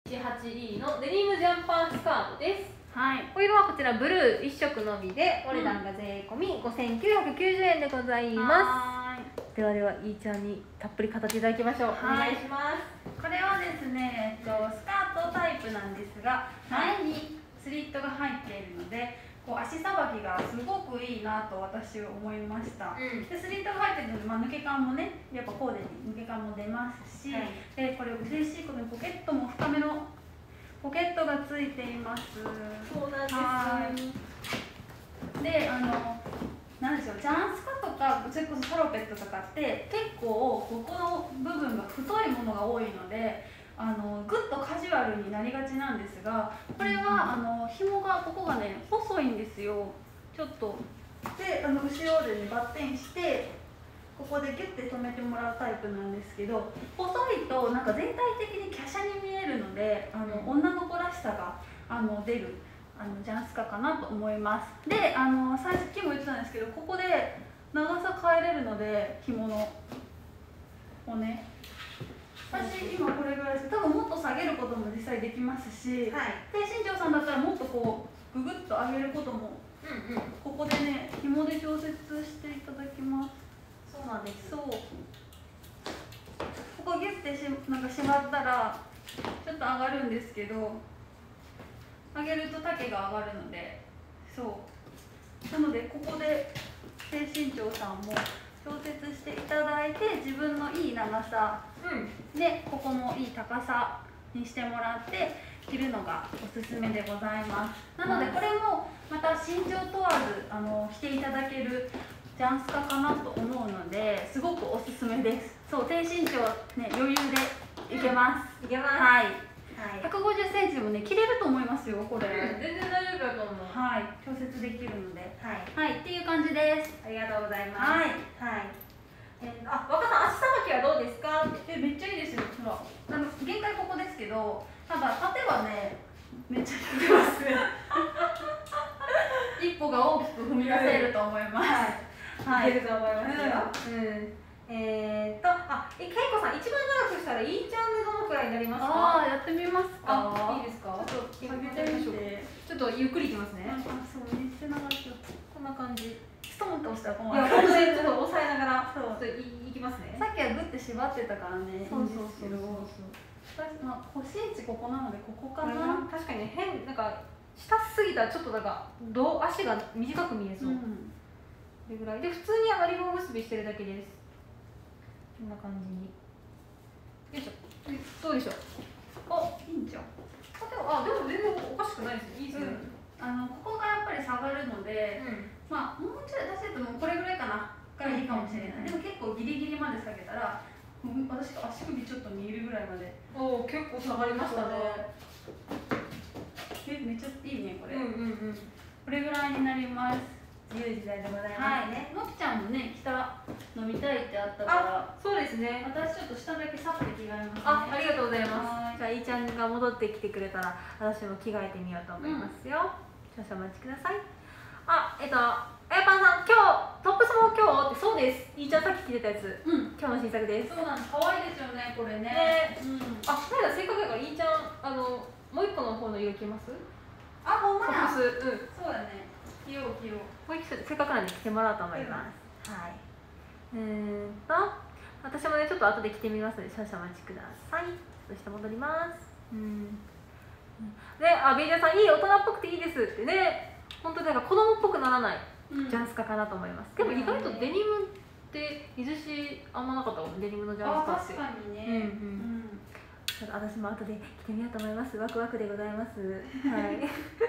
18E のデニムジャンパースカートです。 はい。 お色はこちらブルー1色のみで、お値段が税込み5990円でございます。ではでは、いーちゃんにたっぷり語っていただきましょう。お願いします。 これはですね、スカートタイプなんですが、前にスリットが入っているので、こう足さばきがすごくいいなと私は思いました。でスリットが入っているので、抜け感もね、やっぱコーデに抜け感も出ますし、でこれ嬉しいことにポケットも深めのポケットがついています。 そうなんです。 で、なんでしょう、ジャンスカとかそれこそサロペットとかって結構ここの部分が太いものが多いので、ぐっとカジュアルになりがちなんですが、これは紐がここがね細いんですよ。ちょっとで後ろでねバッテンしてここでギュッて留めてもらうタイプなんですけど、細いとなんか全体的に華奢に見えるので女の子らしさが出るジャンスカかなと思います。でさっきも言ってたんですけど、ここで長さ変えれるので紐のをね、私今これぐらいです。多分もっと下げることも実際できますし、低身長さんだったらもっとこうググッと上げることも、ここでね紐で調節していただきます。 そうなんです。 そう、ここギュッてなんか締まったらちょっと上がるんですけど、上げると丈が上がるので、そうなのでここで低身長さんも調節していただいて、自分のいい長さ、でここもいい高さにしてもらって着るのがおすすめでございます。なのでこれもまた身長問わず着ていただけるジャンスカかなと思うので、すごくおすすめです。そう、低身長ね余裕でいけます。 いけます。 はい。150センチでもね着れると思いますよこれ。 全然大丈夫だと思う。 はい、調節できるので、はいっていう感じです。 ありがとうございます。 はい。 若さん、足さばきはどうですか？ めっちゃいいですよ。ほら、限界ここですけど、ただ縦はねめっちゃいけますね。一歩が大きく踏み出せると思います。 はい、いけると思いますよ。けいこさん、一番長くしたらいいちゃんでどのくらいになりますか？ やってみますか？ いいですか？ ちょっと下げてみて。 ちょっとゆっくりいきますね。 そう、めっちゃ長く。 こんな感じ。 ストンと押したら困る。いや、本当にちょっと押さえながら、 そう、 いきますね。 さっきはグッて縛ってたからね。 そうそうそう。 腰位置ここなのでここかな。 確かにね、なんか下すぎたらちょっとなんか足が短く見えそう。これぐらいで普通にリボン結びしてるだけです。こんな感じに。よいしょ。どうでしょう。 いいんじゃん。 でも全然おかしくないですね。いいですね。 ここがやっぱり下がるので、まあもうちょい出せるともうこれぐらいかながいいかもしれない。でも結構ギリギリまで下げたら、私が足首ちょっと見えるぐらいまで。 結構下がりましたね。 めっちゃいいねこれ。これぐらいになります。 自由自在でございますね。 のきちゃんもね着た飲みたいってあったから。 そうですね。 私ちょっと下だけさって着替えますね。 ありがとうございます。じゃあいーちゃんが戻ってきてくれたら私も着替えてみようと思いますよ。少々お待ちください。あやぱんさん、今日トップスも今日ってそうです。いーちゃんさっき着てたやつ。今日の新作です。 そうなんです。可愛いですよねこれね。 なんだせっかくだからいーちゃんもう一個の方の色着ます？ ほんまや。 そうだね。着よう。 もう一個せっかくなんで着てもらおうと思います。はい。私もねちょっと後で着てみますので少々お待ちください。そして戻ります。ベイジャーさん、いい大人っぽくていいですってね。本当なんか子供っぽくならないジャンスカかなと思います。でも意外とデニムって水しあんまなかったもん、デニムのジャンスカって。 確かにね。 私も後で着てみようと思います。ワクワクでございます。はい。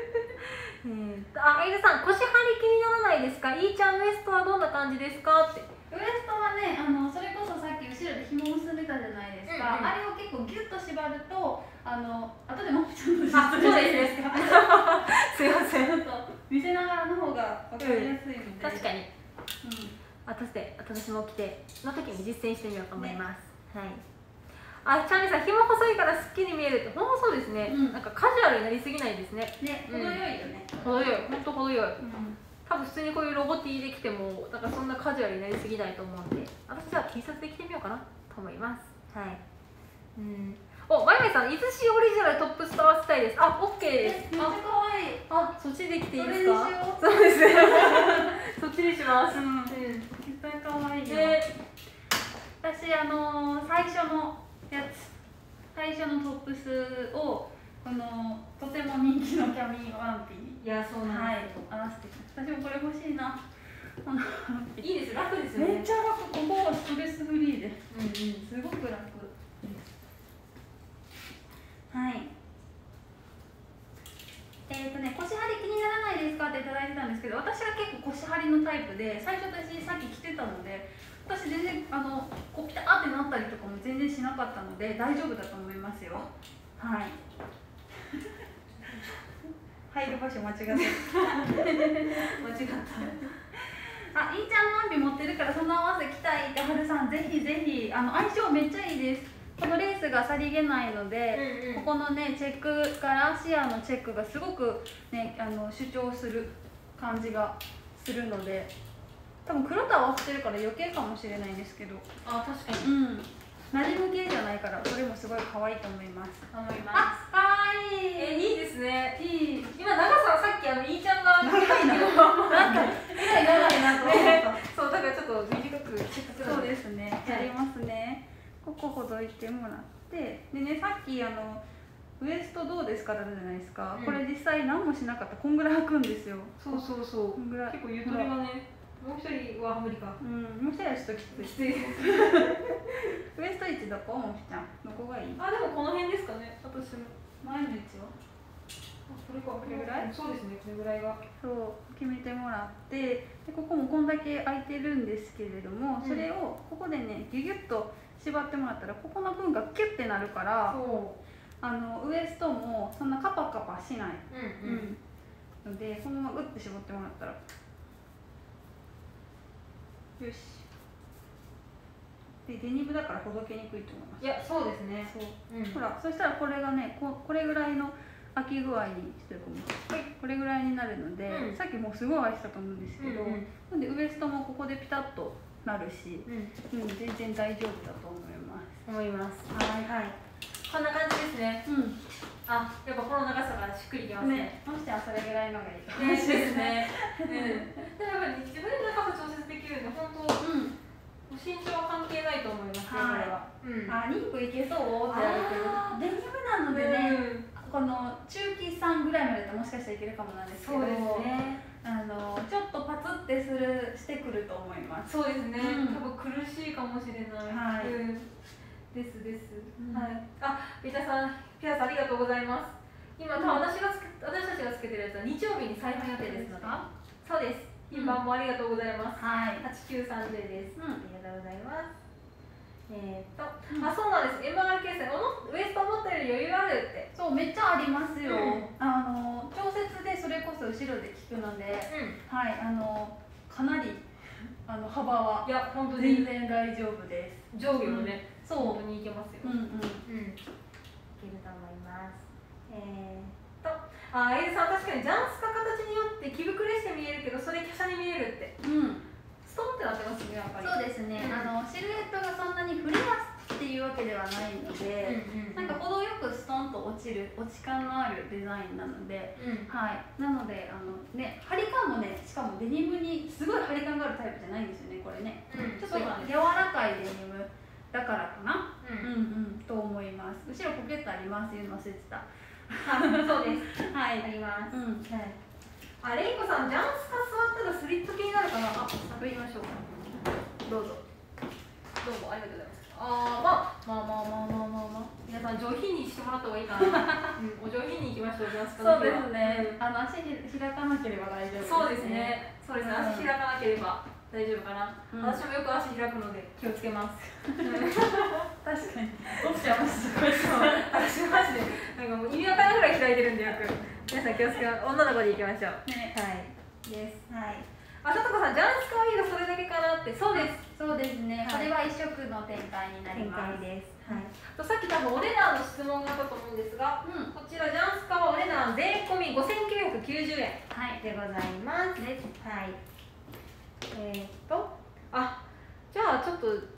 エイジさん、腰張り気にならないですか？いーちゃんウエストはどんな感じですかって。 ウエストはね、それこそさっき後ろで紐結んでたじゃないですか。あれを結構ギュッと縛ると、後でもちゃんとそうですか。すいません。 見せながらの方が分かりやすいので。 確かに。私も着ての時に実践してみようと思います。はい。チャーリーさん、紐細いからすっきり見えるって、ほんまそうですね。なんかカジュアルになりすぎないですね。 程よいよね。 程よい、ほんと程よい。多分普通にこういうロゴ T で着ても、なんかそんなカジュアルになりすぎないと思うんで、私は T シャツで着てみようかなと思います。はい。まゆめさん、いずしオリジナルトップっちゃ可愛い。 あ、そっちできていいですか？ それにしよう。 そうですね。そっちにします。 絶対可愛いよ。私最初のやつ、最初のトップスをとても人気のキャミーワンピに、 いや、そうなんですよ。 合わせてきました。私もこれ欲しいな。 いいです、楽ですよね。 めっちゃ楽。ここはストレスフリーで、 すごく楽。はい。腰張り気にならないですかっていただいてたんですけど、私は結構腰張りのタイプで、最初私さっき着てたので、私全然こうピタッってなったりとかも全然しなかったので大丈夫だと思いますよ。はい。入る場所間違って間違ったあ、いいちゃんのワンピ持ってるからその合わせ着たいってはるさん、ぜひぜひ相性めっちゃいいです。このレースがさりげないので、ここのねチェックからシアのチェックがすごくね主張する感じがするので、多分黒と合わせてるから余計かもしれないんですけど、 あ、確かに。 なじむ系じゃないからこれもすごい可愛いと思います。 思います。 あ、可愛い。 いいですね。 いい。 今長ささっきいいちゃんが長いな。なんか長いなと思った。 そうだからちょっと短くそうですね。やりますね。ここほどいてもらって、でね、さっきウエストどうですかって言ったじゃないですか。これ実際何もしなかったらこんぐらい履くんですよ。 そうそうそう。 こんぐらい。 結構ゆとりがね。もう一人は無理か。 もう一人はちょっときつい。 きつい。 ウエスト位置どこ？もきちゃん。どこがいい？ あ、でもこの辺ですかね。私も。 前の位置は？ これか。 これぐらい？ そうですね。これぐらいが。 そう決めてもらって、でここもこんだけ空いてるんですけれども、それをここでねギュギュッと縛ってもらったらここの分がキュッてなるから、ウエストもそんなカパカパしない。のでこのままグッて絞ってもらったら。よし。でデニムだからほどけにくいと思います。 いや、そうですね。 ほら、そしたらこれがね、これぐらいの開き具合にしておくんです。これぐらいになるので、さっきもうすごい開いてたと思うんですけど、なんでウエストもここでピタッとなるし、全然大丈夫だと思います。 思います。はい。こんな感じですね。あ、やっぱこの長さがしっくりきますね。 もしはそれぐらいのがいいかもしれないですね。でもやっぱり自分で長さ調節できるんで、本当身長は関係ないと思いますね。これは。 リンクいけそうってやるけど、デニムなのでね、この中期さんぐらいまでだともしかしたらいけるかもなんですけど、ちょっとパツってしてくると思います。 そうですね。多分苦しいかもしれない。です。はい。あ、ピアさんありがとうございます。今私たちがつけてるやつは日曜日に再販予定ですので。そうです。今晩もありがとうございます。8930です。ありがとうございます。そうなんです。MR ケースウエスト思ったより余裕あるって。 そう、めっちゃありますよ。調節でそれこそ後ろで効くので、かなり幅は全然大丈夫です。 上下もね、本当にいけますよ。いけると思います。エイズさん、確かにジャンスか形によって着膨れして見えるけど、それ華奢に見えるって。ストンってなってますね、やっぱり。 そうですね。シルエットがそんなにフレアっていうわけではないので、なんか程よくストンと落ち感のあるデザインなので、なので張り感もね、しかもデニムにすごい張り感があるタイプじゃないんですよね、これね。ちょっと柔らかいデニムだからかな。と思います。後ろポケットありますよ、忘れてた。 そうです。 あります。レイコさん、ジャンスか座ったらスリット気になるかな。探りましょうか。どうぞ。どうもありがとうございます。皆さん上品にしてもらった方がいいかな。お上品にいきましょう。ジャンスか。 そうですね。足開かなければ大丈夫。 そうですね。足開かなければ大丈夫かな。私もよく足開くので気をつけます。 確かに。落ちちゃいます。 私マジでなんかもう意味わからんぐらい開いてるんでよく。皆さん気をつけます。女の子でいきましょう。です。さとこさん、ジャンスかわいいのそれだけかなって。そうです。 そうですね。これは一色の展開になります。 さっき多分お値段の質問があったと思うんですが、こちらジャンスカはお値段税込み5990円でございます。じゃあちょっと